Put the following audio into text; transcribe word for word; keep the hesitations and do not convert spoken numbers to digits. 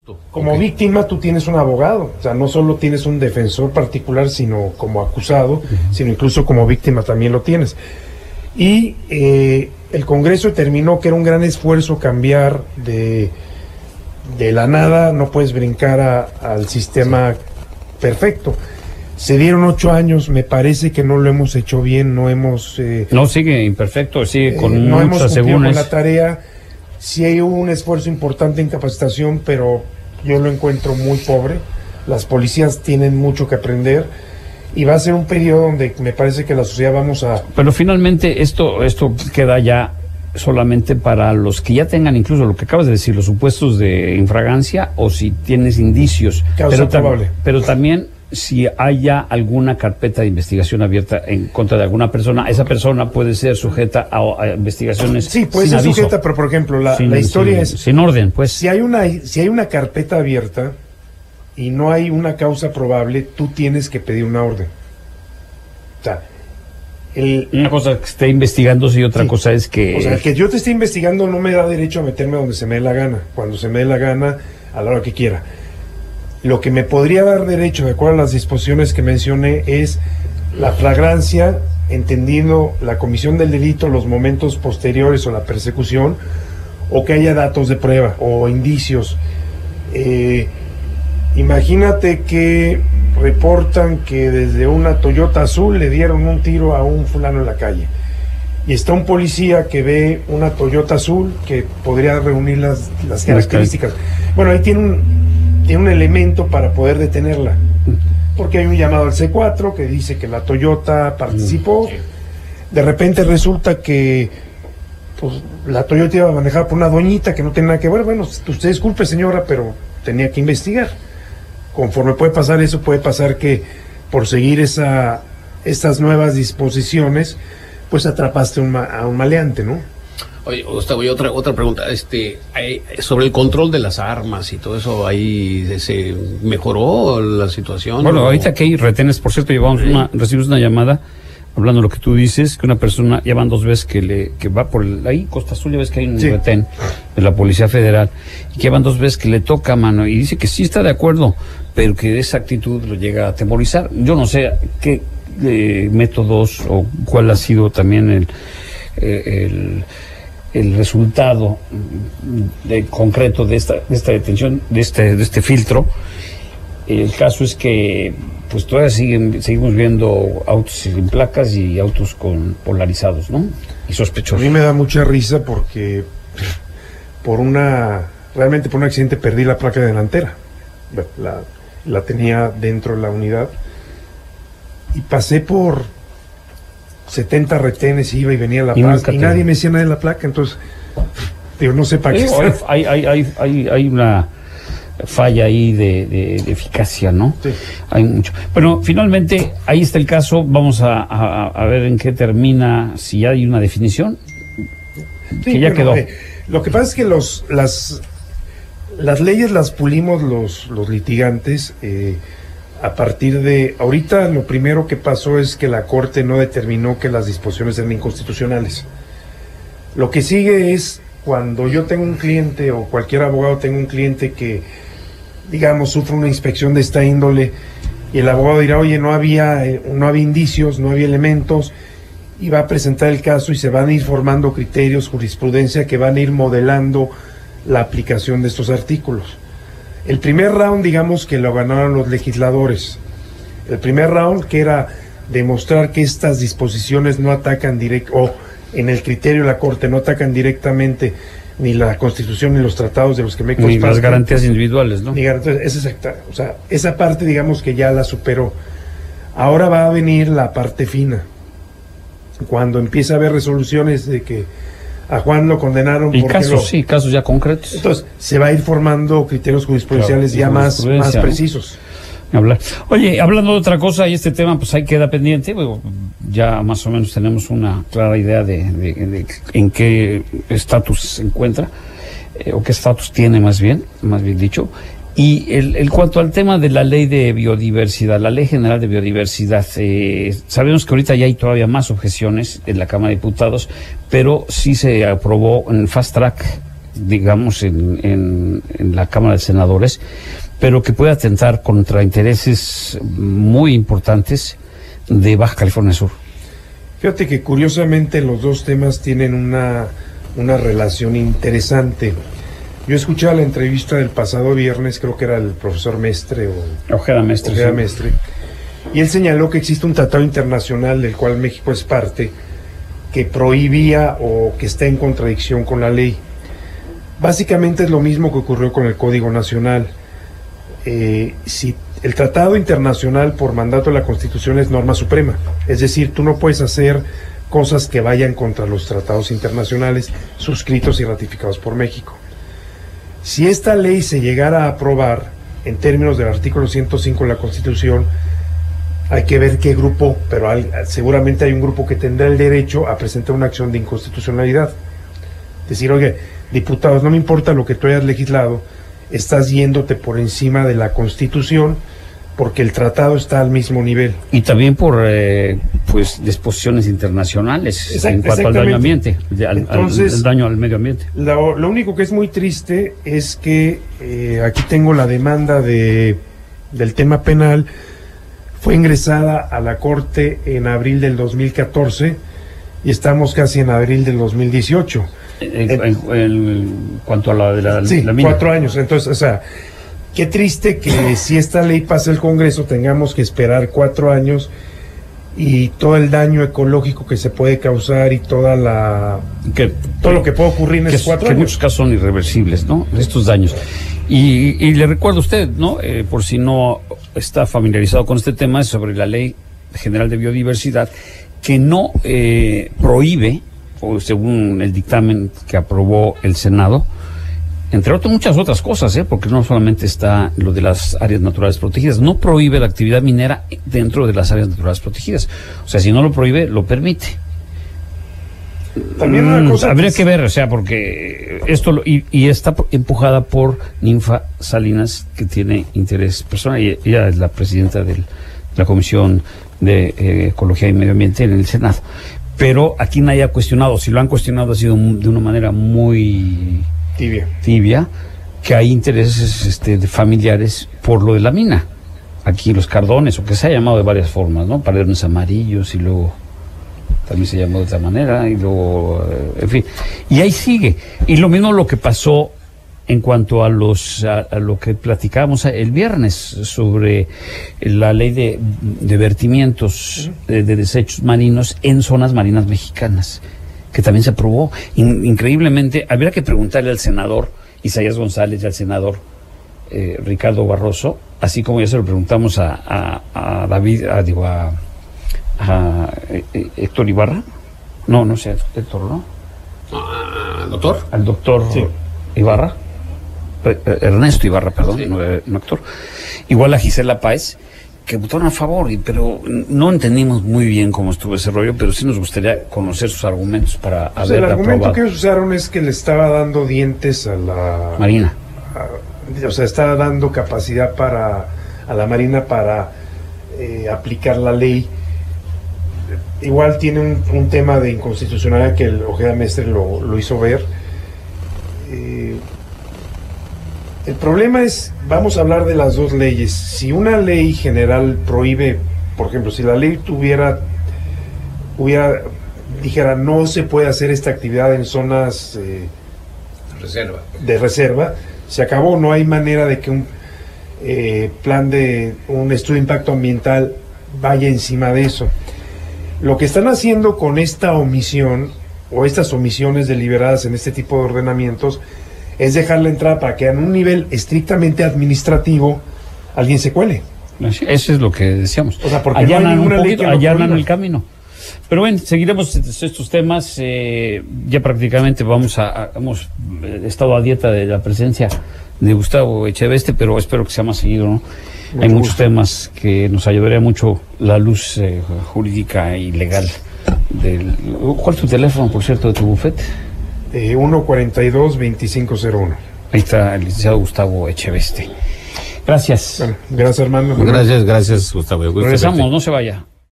Como okay. víctima tú tienes un abogado, o sea, no solo tienes un defensor particular, sino como acusado, uh-huh. sino incluso como víctima también lo tienes. Y eh, el Congreso determinó que era un gran esfuerzo cambiar de, de la nada, no puedes brincar a, al sistema perfecto. Se dieron ocho años, me parece que no lo hemos hecho bien, no hemos... Eh, no, sigue imperfecto, sigue con eh, muchas no hemos cumplido con la tarea. Sí hay un esfuerzo importante en capacitación, pero yo lo encuentro muy pobre. Las policías tienen mucho que aprender y va a ser un periodo donde me parece que la sociedad vamos a... Pero finalmente esto, esto queda ya solamente para los que ya tengan incluso lo que acabas de decir, los supuestos de infragancia o si tienes indicios. Causa pero, probable. Pero también si haya alguna carpeta de investigación abierta en contra de alguna persona, esa persona puede ser sujeta a, a investigaciones. Sí, puede sin ser aviso. sujeta, pero por ejemplo, la, sin, la historia sin, es... Sin orden, pues. Si hay una, si hay una carpeta abierta y no hay una causa probable, tú tienes que pedir una orden. O sea, el, una cosa es que esté investigando y otra sí, cosa es que... O sea, el que yo te esté investigando no me da derecho a meterme donde se me dé la gana, cuando se me dé la gana, a la hora que quiera. Lo que me podría dar derecho, de acuerdo a las disposiciones que mencioné, es la flagrancia, entendiendo la comisión del delito, los momentos posteriores o la persecución, o que haya datos de prueba o indicios. Eh, imagínate que reportan que desde una Toyota azul le dieron un tiro a un fulano en la calle. Y está un policía que ve una Toyota azul que podría reunir las, las características. Bueno, ahí tiene un... tiene un elemento para poder detenerla, porque hay un llamado al C cuatro que dice que la Toyota participó. De repente resulta que pues, la Toyota iba a manejar por una doñita que no tenía nada que ver. Bueno, usted disculpe señora, pero tenía que investigar. Conforme puede pasar eso, puede pasar que por seguir esa, estas nuevas disposiciones, pues atrapaste un, a un maleante, ¿no? Oye, Gustavo, y otra otra pregunta, este, hay, sobre el control de las armas y todo eso, ahí se mejoró la situación. Bueno, ¿o? ahorita que hay retenes, por cierto, llevamos sí. una, recibimos una llamada hablando de lo que tú dices, que una persona ya van dos veces que le que va por el, ahí Costa Azul, ya ves que hay un sí. retén de la Policía Federal y que van dos veces que le toca mano y dice que sí está de acuerdo, pero que esa actitud lo llega a atemorizar. Yo no sé qué eh, métodos o cuál ha sido también el eh, el el resultado de, concreto de esta, de esta detención, de este, de este filtro. El caso es que pues todavía siguen, seguimos viendo autos sin placas y autos con polarizados, ¿no? Y sospechosos. A mí me da mucha risa porque por una, realmente por un accidente perdí la placa delantera. La, la tenía dentro de la unidad y pasé por setenta retenes, iba y venía La Paz, y, y nadie me decía nada de la placa, entonces, digo, no sé para qué. Hay, hay, hay, hay, hay una falla ahí de, de, de eficacia, ¿no? Sí. Hay mucho. Bueno, finalmente, ahí está el caso, vamos a, a, a ver en qué termina, si ya hay una definición, sí, que ya bueno, quedó. Eh, lo que pasa es que los, las, las leyes las pulimos los, los litigantes, eh, a partir de, ahorita lo primero que pasó es que la Corte no determinó que las disposiciones eran inconstitucionales. Lo que sigue es cuando yo tengo un cliente o cualquier abogado tenga un cliente que, digamos, sufre una inspección de esta índole y el abogado dirá, oye, no había, no había indicios, no había elementos, y va a presentar el caso y se van a ir formando criterios, jurisprudencia que van a ir modelando la aplicación de estos artículos. El primer round, digamos que lo ganaron los legisladores. El primer round, que era demostrar que estas disposiciones no atacan directo, o en el criterio de la Corte no atacan directamente ni la Constitución ni los tratados de los que me Ni las garantías individuales, ¿no? Ni garantías, es exacta. O sea, esa parte, digamos que ya la superó. Ahora va a venir la parte fina. Cuando empieza a haber resoluciones de que a Juan lo condenaron y porque casos, lo... sí, casos ya concretos. Entonces, se va a ir formando criterios jurisprudenciales claro, ya más, más precisos. ¿No? Hablar. Oye, hablando de otra cosa, y este tema pues ahí queda pendiente, bueno, ya más o menos tenemos una clara idea de, de, de en qué estatus se encuentra, eh, o qué estatus tiene más bien, más bien dicho. Y el, el cuanto al tema de la ley de biodiversidad, la ley general de biodiversidad, eh, sabemos que ahorita ya hay todavía más objeciones en la Cámara de Diputados, pero sí se aprobó en fast track digamos, en, en, en la Cámara de Senadores, pero que puede atentar contra intereses muy importantes de Baja California Sur. Fíjate que curiosamente los dos temas tienen una, una relación interesante. Yo escuché la entrevista del pasado viernes, creo que era el profesor Mestre o Ojeda Mestre, Ojeda sí. Mestre, y él señaló que existe un tratado internacional del cual México es parte, que prohibía o que está en contradicción con la ley. Básicamente es lo mismo que ocurrió con el Código Nacional. Eh, si el tratado internacional por mandato de la Constitución es norma suprema, es decir, tú no puedes hacer cosas que vayan contra los tratados internacionales suscritos y ratificados por México. Si esta ley se llegara a aprobar en términos del artículo ciento cinco de la Constitución, hay que ver qué grupo, pero hay, seguramente hay un grupo que tendrá el derecho a presentar una acción de inconstitucionalidad. Decir, oye, diputados, no me importa lo que tú hayas legislado, estás yéndote por encima de la Constitución porque el tratado está al mismo nivel. Y también por eh, pues disposiciones internacionales Exact, en cuanto al daño ambiente, al, Entonces, al, al daño al medio ambiente. Lo, lo único que es muy triste es que eh, aquí tengo la demanda de del tema penal. Fue ingresada a la Corte en abril del dos mil catorce y estamos casi en abril del dos mil dieciocho. En, en, en, en cuanto a la de la, sí, la mina. cuatro años. Entonces, o sea, qué triste que si esta ley pasa el Congreso tengamos que esperar cuatro años y todo el daño ecológico que se puede causar y toda la que, todo lo que puede ocurrir en que, esos cuatro que años. En muchos casos son irreversibles, ¿no? Estos daños. Y, y le recuerdo a usted, ¿no? Eh, por si no está familiarizado con este tema, es sobre la Ley General de Biodiversidad, que no eh, prohíbe, o según el dictamen que aprobó el Senado, entre otras muchas otras cosas, ¿eh? Porque no solamente está lo de las áreas naturales protegidas, no prohíbe la actividad minera dentro de las áreas naturales protegidas. O sea, si no lo prohíbe, lo permite. También una cosa mm, habría que, que ver, o sea, porque esto lo, y, y está empujada por Ninfa Salinas, que tiene interés personal, y ella es la presidenta de la Comisión de eh, Ecología y Medio Ambiente en el Senado. Pero aquí nadie ha cuestionado, si lo han cuestionado ha sido de una manera muy tibia, tibia que hay intereses este, de familiares por lo de la mina. Aquí los Cardones, o que se ha llamado de varias formas, ¿no? Paredones amarillos y luego también se llamó de otra manera y luego, en fin, y ahí sigue. Y lo mismo lo que pasó en cuanto a los a, a lo que platicábamos el viernes sobre la ley de, de vertimientos de, de desechos marinos en zonas marinas mexicanas, que también se aprobó. In, increíblemente, habría que preguntarle al senador Isaías González y al senador eh, Ricardo Barroso, así como ya se lo preguntamos a, a, a David, a, digo, a a Héctor Ibarra, no, no sé, Héctor, ¿no? ¿Al doctor? Al doctor sí. Ibarra, Ernesto Ibarra, perdón, sí. no, no Héctor. Igual a Gisela Páez, que votaron a favor, y, pero no entendimos muy bien cómo estuvo ese rollo, pero sí nos gustaría conocer sus argumentos para pues haber el argumento aprobado. que ellos usaron es que le estaba dando dientes a la Marina. A, o sea, estaba dando capacidad para a la Marina para eh, aplicar la ley. Igual tiene un, un tema de inconstitucionalidad que el Ojeda Mestre lo, lo hizo ver. Eh, el problema es, vamos a hablar de las dos leyes. Si una ley general prohíbe, por ejemplo, si la ley tuviera, hubiera, dijera no se puede hacer esta actividad en zonas eh, reserva. de reserva, se acabó. No hay manera de que un eh, plan de un estudio de impacto ambiental vaya encima de eso. Lo que están haciendo con esta omisión o estas omisiones deliberadas en este tipo de ordenamientos es dejar la entrada para que en un nivel estrictamente administrativo alguien se cuele. Eso es lo que decíamos. O sea, porque allanan no hay un ninguna poquito, ley que allanan lo el camino. Pero bueno, seguiremos estos temas. Eh, ya prácticamente vamos a, a hemos estado a dieta de la presencia de Gustavo Echeveste, pero espero que sea más seguido, ¿no? Mucho Hay muchos gusto. temas que nos ayudaría mucho la luz eh, jurídica y legal. Del, ¿Cuál es tu teléfono, por cierto, de tu bufete? Eh, uno cuarenta y dos, veinticinco cero uno. Ahí está el licenciado Gustavo Echeveste. Gracias. Bueno, gracias, hermano. Gracias, gracias, Gustavo. Regresamos, no se vaya.